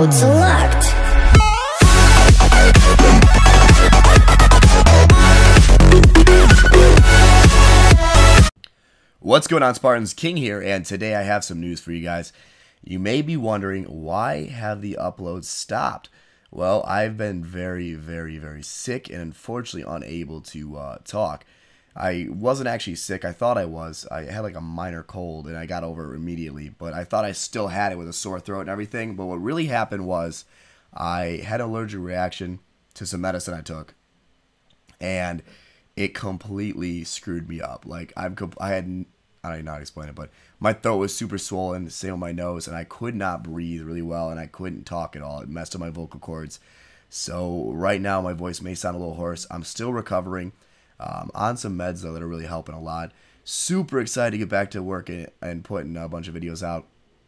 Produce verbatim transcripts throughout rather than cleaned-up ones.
Mode select. What's going on, Spartans? King here, and today I have some news for you guys. You may be wondering, why have the uploads stopped? Well, I've been very, very, very sick and unfortunately unable to uh, talk. I wasn't actually sick. I thought I was. I had like a minor cold and I got over it immediately, but I thought I still had it with a sore throat and everything. But what really happened was I had an allergic reaction to some medicine I took, and it completely screwed me up. Like, I've, I had, I don't even know how to explain it, but my throat was super swollen, same with my nose, and I could not breathe really well, and I couldn't talk at all. It messed up my vocal cords. So right now my voice may sound a little hoarse. I'm still recovering. Um, on some meds, though, that are really helping a lot. Super excited to get back to work and, and putting a bunch of videos out.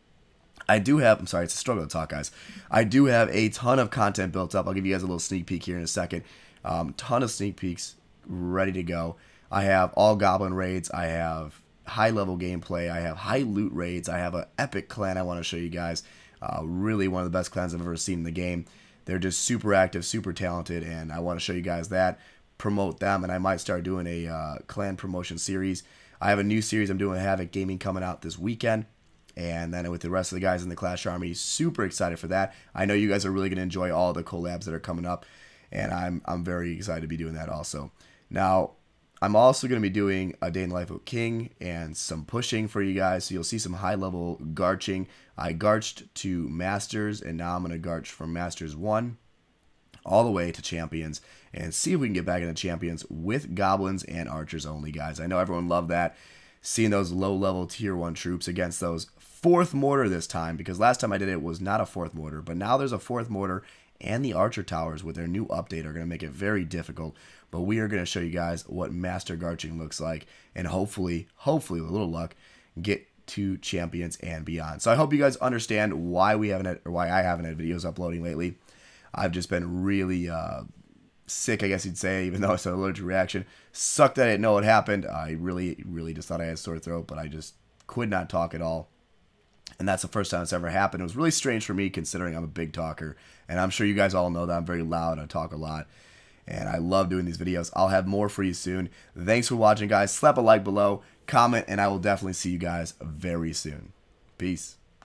I do have, I'm sorry, it's a struggle to talk, guys. I do have a ton of content built up. I'll give you guys a little sneak peek here in a second. Um, ton of sneak peeks ready to go. I have all goblin raids. I have high-level gameplay. I have high loot raids. I have an epic clan I want to show you guys. Uh, really one of the best clans I've ever seen in the game. They're just super active, super talented, and I want to show you guys that. Promote them, and I might start doing a uh, clan promotion series. I have a new series I'm doing, HaVoC Gaming, coming out this weekend, and then with the rest of the guys in the Clash Army, super excited for that. I know you guys are really going to enjoy all the collabs that are coming up, and I'm I'm very excited to be doing that also. Now, I'm also going to be doing a day in the life of King and some pushing for you guys, so you'll see some high-level garching. I garched to Masters, and now I'm going to garch from Masters one all the way to Champions, and see if we can get back into Champions with Goblins and Archers only, guys. I know everyone loved that, seeing those low-level Tier one troops against those fourth mortar this time, because last time I did it was not a fourth mortar, but now there's a fourth mortar, and the Archer Towers with their new update are going to make it very difficult, but we are going to show you guys what Master Garching looks like, and hopefully, hopefully, with a little luck, get to Champions and beyond. So I hope you guys understand why we haven't had, or why I haven't had videos uploading lately. I've just been really uh, sick, I guess you'd say, even though it's an allergic reaction. Sucked that I didn't know what happened. I really, really just thought I had a sore throat, but I just could not talk at all. And that's the first time it's ever happened. It was really strange for me, considering I'm a big talker. And I'm sure you guys all know that I'm very loud. I talk a lot. And I love doing these videos. I'll have more for you soon. Thanks for watching, guys. Slap a like below, comment, and I will definitely see you guys very soon. Peace.